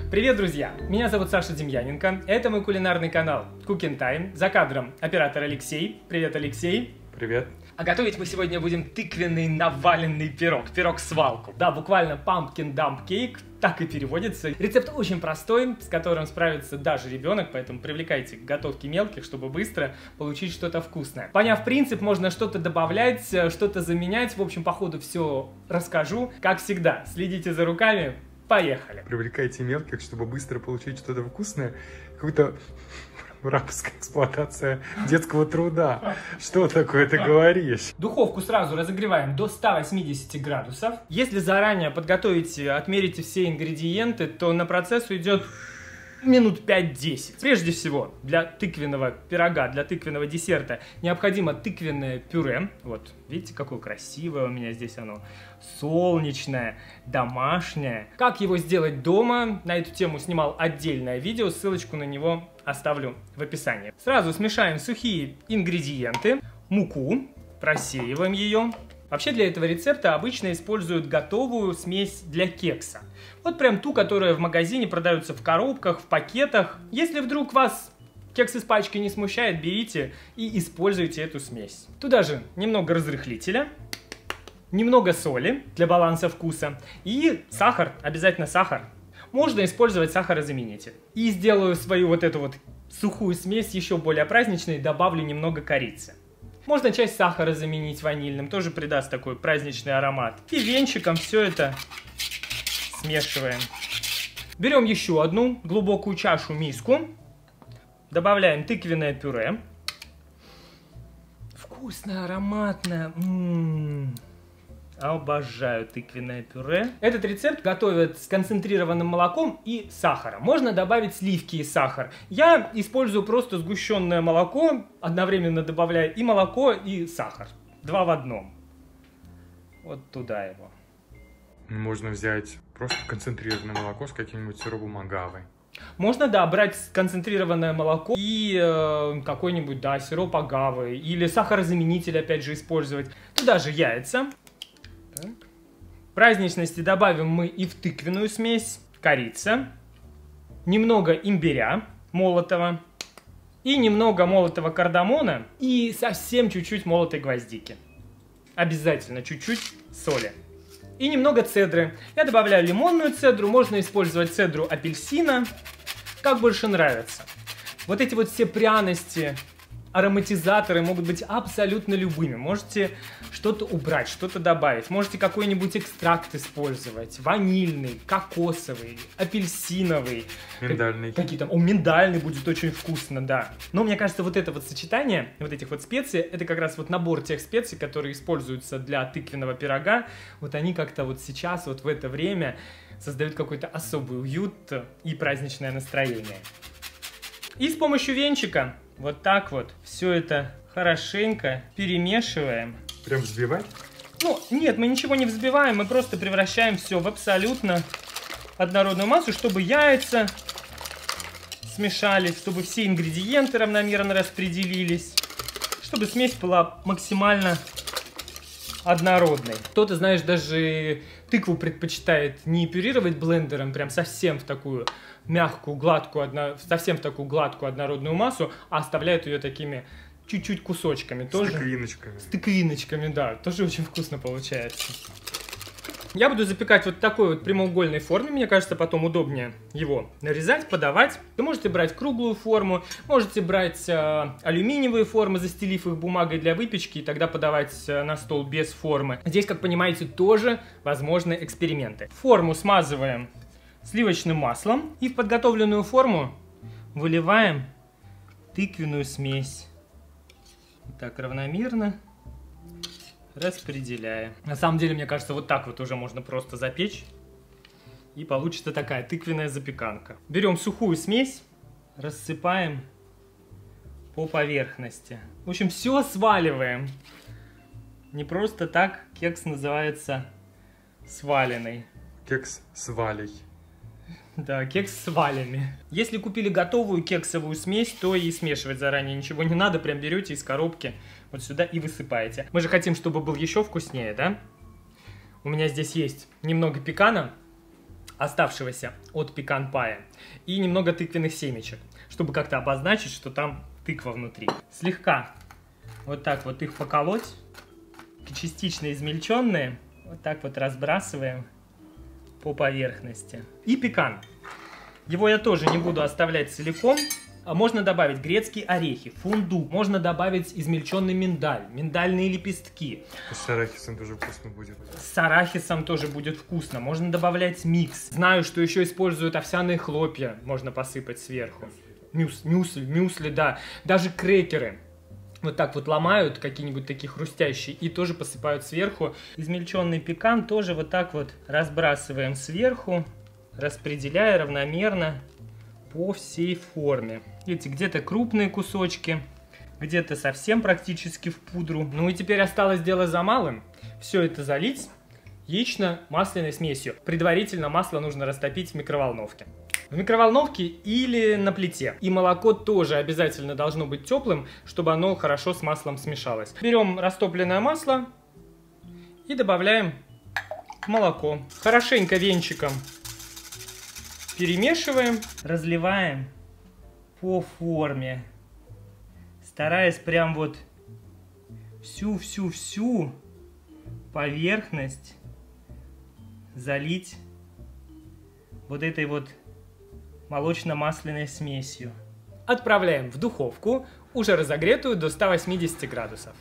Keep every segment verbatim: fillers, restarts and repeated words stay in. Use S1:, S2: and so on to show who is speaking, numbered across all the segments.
S1: Привет, друзья! Меня зовут Саша Демьяненко. Это мой кулинарный канал Cooking Time. За кадром оператор Алексей. Привет, Алексей.
S2: Привет.
S1: А готовить мы сегодня будем тыквенный наваленный пирог. Пирог-свалку. Да, буквально pumpkin dump cake. Так и переводится. Рецепт очень простой, с которым справится даже ребенок, поэтому привлекайте к готовке мелких, чтобы быстро получить что-то вкусное. Поняв принцип, можно что-то добавлять, что-то заменять. В общем, по ходу все расскажу. Как всегда, следите за руками. Поехали!
S2: Привлекайте мелких, чтобы быстро получить что-то вкусное. Какой-то рабская эксплуатация детского труда. Что такое ты говоришь?
S1: Духовку сразу разогреваем до ста восьмидесяти градусов. Если заранее подготовите, отмерите все ингредиенты, то на процесс уйдет минут пять-десять. Прежде всего, для тыквенного пирога, для тыквенного десерта необходимо тыквенное пюре. Вот, видите, какое красивое у меня здесь оно. Солнечное, домашнее. Как его сделать дома? На эту тему снимал отдельное видео, ссылочку на него оставлю в описании. Сразу смешаем сухие ингредиенты, муку, просеиваем ее. Вообще для этого рецепта обычно используют готовую смесь для кекса. Вот прям ту, которая в магазине продается в коробках, в пакетах. Если вдруг вас кекс из пачки не смущает, берите и используйте эту смесь. Туда же немного разрыхлителя, немного соли для баланса вкуса и сахар, обязательно сахар. Можно использовать сахарозаменитель. И сделаю свою вот эту вот сухую смесь еще более праздничной, добавлю немного корицы. Можно часть сахара заменить ванильным, тоже придаст такой праздничный аромат. И венчиком все это смешиваем. Берем еще одну глубокую чашу, миску. Добавляем тыквенное пюре. Вкусное, ароматное. М-м-м. Обожаю тыквенное пюре. Этот рецепт готовят с концентрированным молоком и сахаром. Можно добавить сливки и сахар. Я использую просто сгущенное молоко, одновременно добавляя и молоко, и сахар. Два в одном. Вот туда его.
S2: Можно взять просто концентрированное молоко с каким-нибудь сиропом агавы.
S1: Можно, да, брать концентрированное молоко и э, какой-нибудь, да, сироп агавы. Или сахарозаменитель, опять же, использовать. Туда же яйца. Так. Праздничности добавим мы и в тыквенную смесь корица, немного имбиря молотого и немного молотого кардамона и совсем чуть-чуть молотой гвоздики. Обязательно чуть-чуть соли. И немного цедры. Я добавляю лимонную цедру, можно использовать цедру апельсина, как больше нравится. Вот эти вот все пряности, ароматизаторы могут быть абсолютно любыми. Можете что-то убрать, что-то добавить. Можете какой-нибудь экстракт использовать. Ванильный, кокосовый, апельсиновый.
S2: Миндальный.
S1: Какие там. О, миндальный будет очень вкусно, да. Но мне кажется, вот это вот сочетание, вот этих вот специй, это как раз вот набор тех специй, которые используются для тыквенного пирога. Вот они как-то вот сейчас, вот в это время создают какой-то особый уют и праздничное настроение. И с помощью венчика вот так вот все это хорошенько перемешиваем.
S2: Прям взбивать?
S1: Ну, нет, мы ничего не взбиваем, мы просто превращаем все в абсолютно однородную массу, чтобы яйца смешались, чтобы все ингредиенты равномерно распределились, чтобы смесь была максимально однородной. Кто-то, знаешь, даже тыкву предпочитает не пюрировать блендером, прям совсем в такую мягкую, гладкую, одно, совсем в такую гладкую однородную массу, а оставляют ее такими чуть-чуть кусочками.
S2: С
S1: тоже.
S2: тыквиночками.
S1: С тыквиночками, да. Тоже очень вкусно получается. Я буду запекать вот в такой вот прямоугольной форме. Мне кажется, потом удобнее его нарезать, подавать. Вы можете брать круглую форму, можете брать э, алюминиевые формы, застелив их бумагой для выпечки, и тогда подавать э, на стол без формы. Здесь, как понимаете, тоже возможны эксперименты. Форму смазываем сливочным маслом и в подготовленную форму выливаем тыквенную смесь. Так равномерно распределяя. На самом деле, мне кажется, вот так вот уже можно просто запечь. И получится такая тыквенная запеканка. Берем сухую смесь, рассыпаем по поверхности. В общем, все сваливаем. Не просто так кекс называется сваленный.
S2: Кекс с валей.
S1: Да, кекс с валями. Если купили готовую кексовую смесь, то и смешивать заранее ничего не надо. Прям берете из коробки вот сюда и высыпаете. Мы же хотим, чтобы был еще вкуснее, да? У меня здесь есть немного пекана. оставшегося от пекан-пая, и немного тыквенных семечек, чтобы как-то обозначить, что там тыква внутри. Слегка вот так вот их поколоть, частично измельченные, вот так вот разбрасываем по поверхности. И пекан. Его я тоже не буду оставлять целиком. Можно добавить грецкие орехи, фундук, можно добавить измельченный миндаль, миндальные лепестки.
S2: С арахисом тоже вкусно будет.
S1: С арахисом тоже будет вкусно. Можно добавлять микс. Знаю, что еще используют овсяные хлопья, можно посыпать сверху. Мюс, мюсли, мюсли, да. Даже крекеры. Вот так вот ломают, какие-нибудь такие хрустящие, и тоже посыпают сверху. Измельченный пекан тоже вот так вот разбрасываем сверху, распределяя равномерно по всей форме. Видите, где-то крупные кусочки, где-то совсем практически в пудру. Ну и теперь осталось дело за малым. Все это залить яично-масляной смесью. Предварительно масло нужно растопить в микроволновке. В микроволновке или на плите. И молоко тоже обязательно должно быть теплым, чтобы оно хорошо с маслом смешалось. Берем растопленное масло и добавляем в молоко. Хорошенько венчиком перемешиваем, разливаем по форме, стараясь прям вот всю-всю-всю поверхность залить вот этой вот молочно-масляной смесью. Отправляем в духовку, уже разогретую до ста восьмидесяти градусов.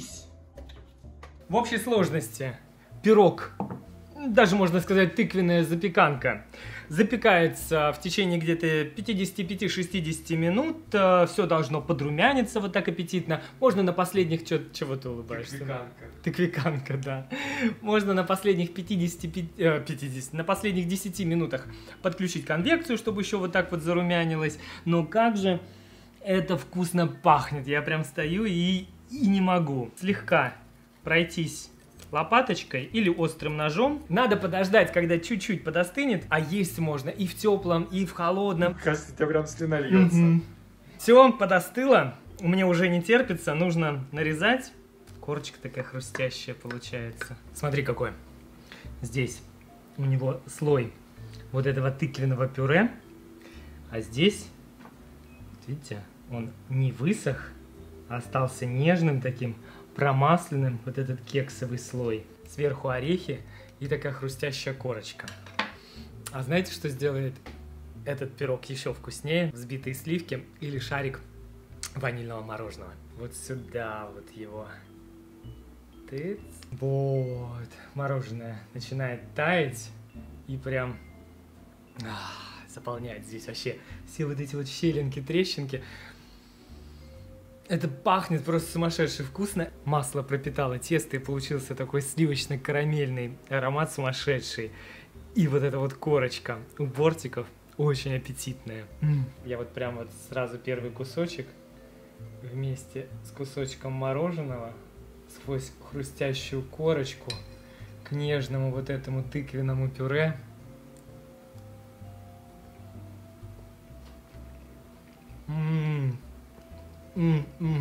S1: В общей сложности пирог, даже можно сказать тыквенная запеканка, запекается в течение где-то пятидесяти пяти — шестидесяти минут. Все должно подрумяниться вот так аппетитно. Можно на последних... Чё, чего ты улыбаешься?
S2: Тыквиканка.
S1: Тыквиканка, да. Можно на последних пятидесяти, пятидесяти, на последних десяти минутах подключить конвекцию, чтобы еще вот так вот зарумянилось. Но как же это вкусно пахнет. Я прям стою и, и не могу. Слегка пройтись лопаточкой или острым ножом. Надо подождать, когда чуть-чуть подостынет, а есть можно и в теплом, и в холодном.
S2: Кажется, у тебя прям слюна льется.
S1: Mm-hmm. Все, подостыло. Мне уже не терпится, нужно нарезать. Корочка такая хрустящая получается. Смотри какой. Здесь у него слой вот этого тыквенного пюре, а здесь, видите, он не высох, а остался нежным таким, промасленным, вот этот кексовый слой. Сверху орехи и такая хрустящая корочка. А знаете, что сделает этот пирог еще вкуснее? Взбитые сливки или шарик ванильного мороженого. Вот сюда вот его. Тыц. Вот. Мороженое начинает таять и прям ах, заполняет здесь вообще все вот эти вот щелинки, трещинки. Это пахнет просто сумасшедше вкусно. Масло пропитало тесто и получился такой сливочно-карамельный аромат сумасшедший. И вот эта вот корочка у бортиков очень аппетитная. Mm. Я вот прям вот сразу первый кусочек вместе с кусочком мороженого сквозь хрустящую корочку к нежному вот этому тыквенному пюре. Ммм. Mm-mm.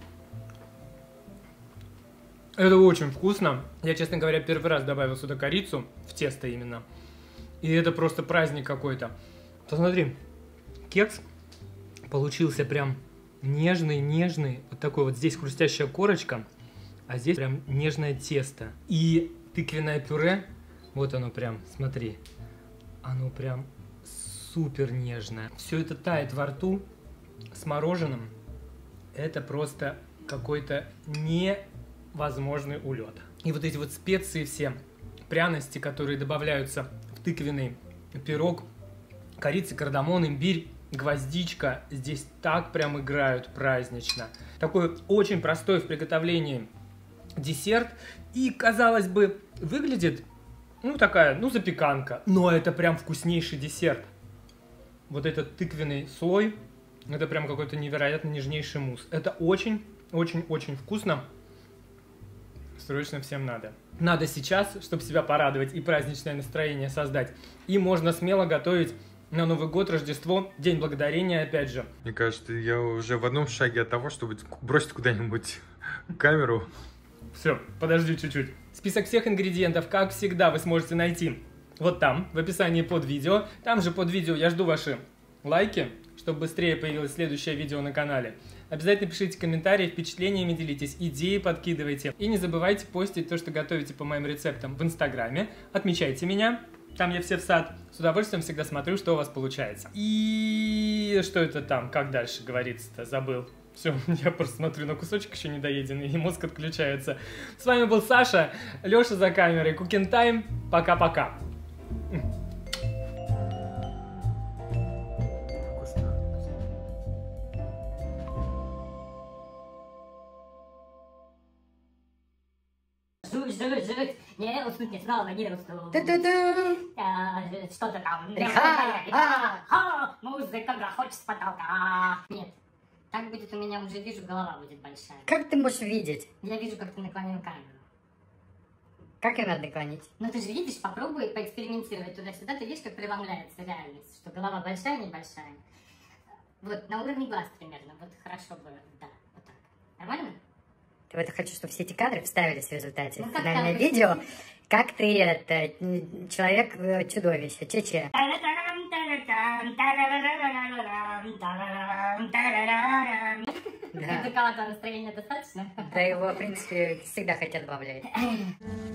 S1: Это очень вкусно. Я, честно говоря, первый раз добавил сюда корицу, в тесто именно. И это просто праздник какой-то. Посмотри, кекс получился прям нежный-нежный. Вот такой вот здесь хрустящая корочка, а здесь прям нежное тесто. И тыквенное пюре, вот оно прям, смотри, оно прям супер нежное. Все это тает во рту с мороженым. Это просто какой-то невозможный улет. И вот эти вот специи все, пряности, которые добавляются в тыквенный пирог, корица, кардамон, имбирь, гвоздичка, здесь так прям играют празднично. Такой очень простой в приготовлении десерт. И, казалось бы, выглядит, ну, такая, ну, запеканка. Но это прям вкуснейший десерт. Вот этот тыквенный слой. Это прям какой-то невероятно нежнейший мусс. Это очень-очень-очень вкусно. Срочно всем надо. Надо сейчас, чтобы себя порадовать и праздничное настроение создать. И можно смело готовить на Новый год, Рождество, День Благодарения, опять же.
S2: Мне кажется, я уже в одном шаге от того, чтобы бросить куда-нибудь камеру.
S1: Все, подожди чуть-чуть. Список всех ингредиентов, как всегда, вы сможете найти вот там, в описании под видео. Там же под видео я жду ваши лайки, чтобы быстрее появилось следующее видео на канале. Обязательно пишите комментарии, впечатлениями делитесь, идеи подкидывайте. И не забывайте постить то, что готовите по моим рецептам в Инстаграме. Отмечайте меня, там я все в сад. С удовольствием всегда смотрю, что у вас получается. И что это там, как дальше говорится-то, забыл. Все, я просто смотрю на кусочек еще недоеденный, и мозг отключается. С вами был Саша, Леша за камерой, Cooking Time. Пока-пока.
S3: Жуть, жуть, жуть, не уснуть, не снова не усну. Что-то там. Река, музыка грохочет с потолка. Нет, так будет у меня уже, вижу, голова будет большая.
S4: Как ты можешь видеть?
S3: Я вижу, как ты наклонил камеру.
S4: Как ее надо наклонить?
S3: Ну ты же видишь, попробуй поэкспериментировать туда-сюда, ты видишь, как преломляется реальность, что голова большая, небольшая. Вот, на уровне глаз примерно, вот хорошо бы, да, вот так. Нормально?
S4: Я вот хочу, чтобы все эти кадры вставились в результате.
S3: Ну,
S4: в финальное видео, как ты, это, человек-чудовище, Че-Че.
S3: Музыковатого настроения достаточно?
S4: Да его, в принципе, всегда хотят добавлять.